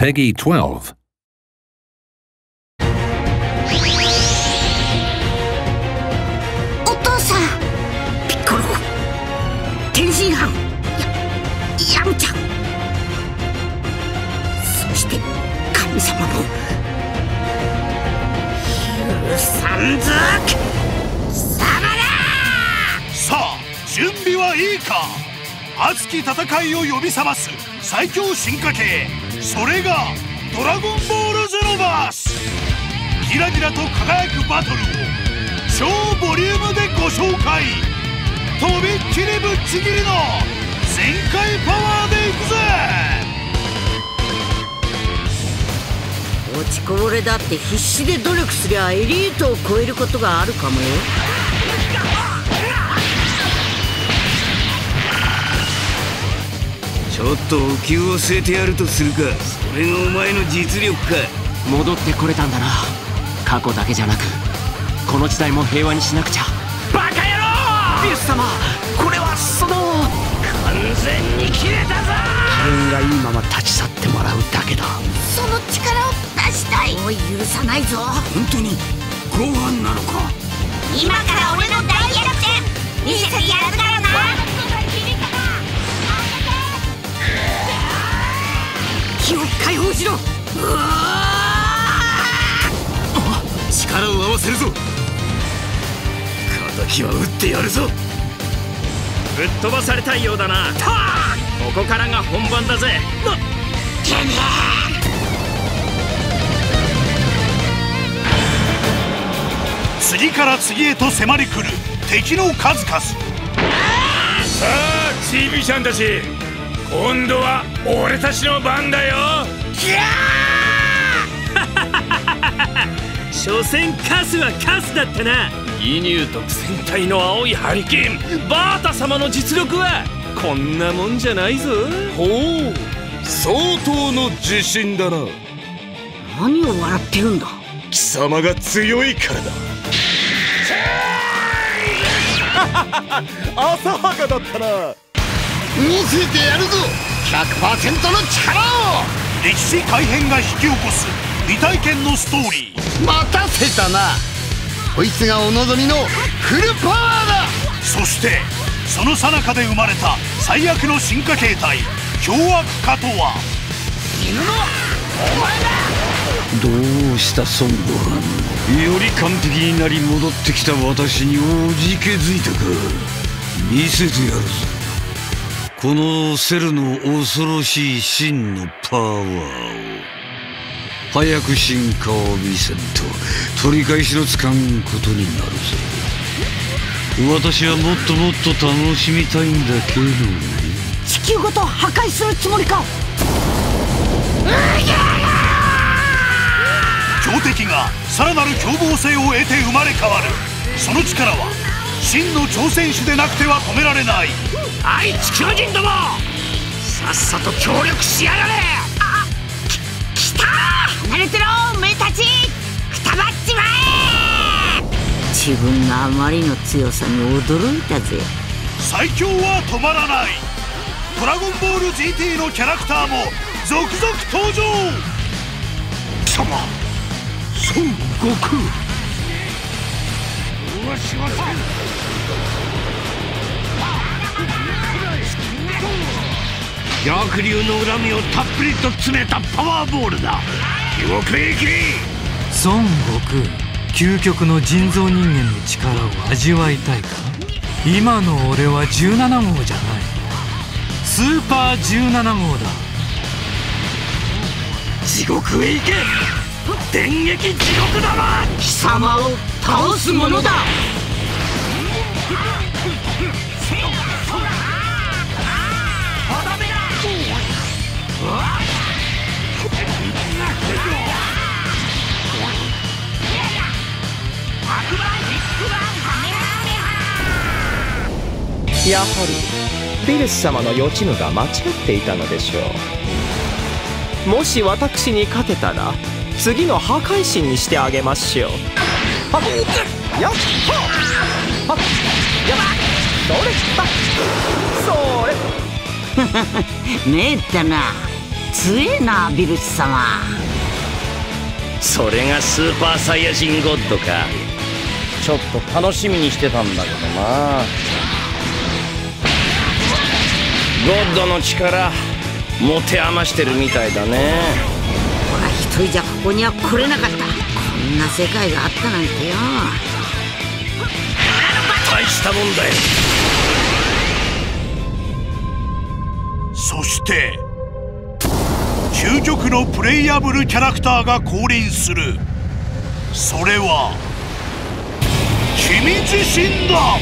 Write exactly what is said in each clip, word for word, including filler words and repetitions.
Peggy twelve. お父さん、ピッコロ、天津飯、や、ヤムチャ、そして神様も許さんぞ、貴様ら。 さあ、準備はいいか。熱き戦いを呼び覚ます最強進化系、それがドラゴンボールゼノバース。ギラギラと輝くバトルを超ボリュームでご紹介。とびっきりぶっちぎりの全開パワーでいくぜ。 落ちこぼれだって必死で努力すりゃエリートを超えることがあるかもよ。 ちょっとお灸を据えてやるとするか。それがお前の実力か。 戻ってこれたんだな。過去だけじゃなくこの時代も平和にしなくちゃ。 バカ野郎！ ビス様、これはその完全に切れたぞ。 自分がいいまま立ち去ってもらうだけだ。 その力を出したい。もう許さないぞ。 本当にご飯なのか。 今から俺の大逆転見せてやるからな。気を解放しろ。うわー！力を合わせるぞ。敵は撃ってやるぞ。 ぶっ飛ばされたいようだな。ここからが本番だぜ。なっ次から次へと迫り来る敵の数々。さあチービちゃんたち、今度は俺たちの番だよ。ギャー所詮カスはカスだったな。イニュー特戦隊の青いハリケーン、バータ様の実力はこんなもんじゃないぞ。 ほう、相当の自信だな。 何を笑ってるんだ。 貴様が強いからだ。浅はかだったな。 見せてやるぞ ひゃくパーセント の力を。 歴史改変が引き起こす未体験のストーリー。 待たせたな。こいつがお望みのフルパワーだ。 そしてその最中で生まれた最悪の進化形態凶悪化とは。 犬のお前だ。 どうした孫悟飯。より完璧になり戻ってきた私におじけづいたか。見せてやるぞこのセルの恐ろしい真のパワーを。早く進化を見せんと取り返しのつかんことになるぞ。私はもっともっと楽しみたいんだけどね。 地球ごと破壊するつもりか。 強敵がさらなる凶暴性を得て生まれ変わる。その力は真の挑戦士でなくては止められない。 愛地球人ども、さっさと協力しやがれ。 あ、き、来たー。離れてろおめえたち。くたばっちまえ。自分があまりの強さに驚いたぜ。 最強は止まらない。ドラゴンボール ジーティー のキャラクターも続々登場。 貴様孫悟空。逆流の恨みをたっぷりと詰めたパワーボールだ。地獄へ行け。 孫悟空、究極の人造人間の力を味わいたいか。今の俺はじゅうなな号じゃない、スーパーじゅうなな号だ。 地獄へ行け。電撃地獄玉。 貴様を倒すものだ。 やはりヴィルス様の予知夢が間違っていたのでしょう。もし私に勝てたら次の破壊神にしてあげましょう。はっやっはっやっそれはっそれめえったな。 強えなビルス様。 それがスーパーサイヤ人ゴッドか。ちょっと楽しみにしてたんだけどな。ゴッドの力持て余してるみたいだね。 俺は一人じゃここには来れなかった。こんな世界があったなんてよ。 大したもんだよ。 そして究極のプレイヤブルキャラクターが降臨する。それは君自身だ。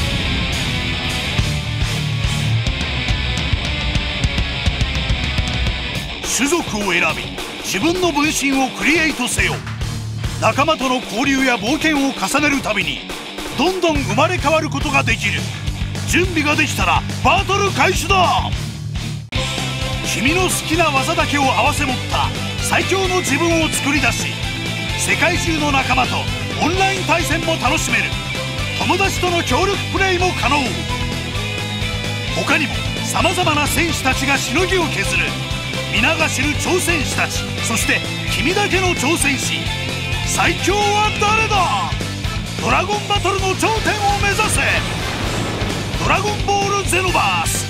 種族を選び自分の分身をクリエイトせよ。仲間との交流や冒険を重ねるたびにどんどん生まれ変わることができる。準備ができたらバトル開始だ。君の好きな技だけを併せ持った最強の自分を作り出し、世界中の仲間とオンライン対戦も楽しめる。友達との協力プレイも可能。他にもさまざまな戦士たちがしのぎを削る。皆が知る挑戦士たち、そして君だけの挑戦士。最強は誰だ。ドラゴンバトルの頂点を目指せ。ドラゴンボールゼノバース。